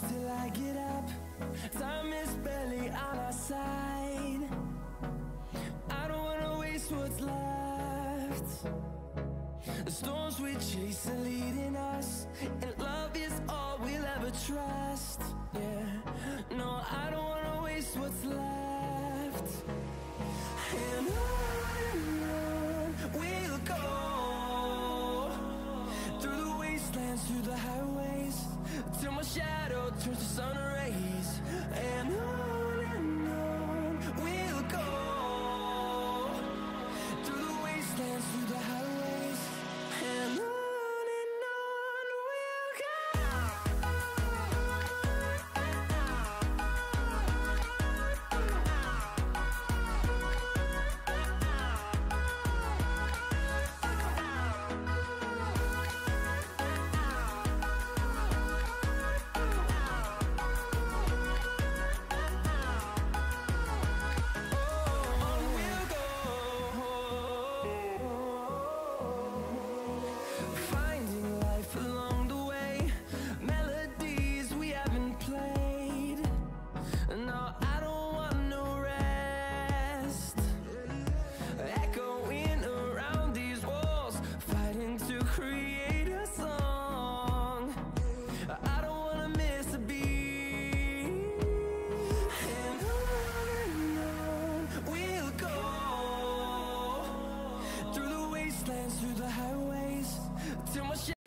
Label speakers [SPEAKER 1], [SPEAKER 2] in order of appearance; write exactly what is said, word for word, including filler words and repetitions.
[SPEAKER 1] till I get up. Time is barely on our side. I don't wanna waste what's left. The storms we chase are leading us, and love is all we'll ever trust. Yeah, no, I don't wanna waste what's left. And on and on we'll go, through the wastelands, through the highways, till my shadow turns to sun rays. And on and on we'll go, through the wastelands, through the highways, and on. Through the highways, till my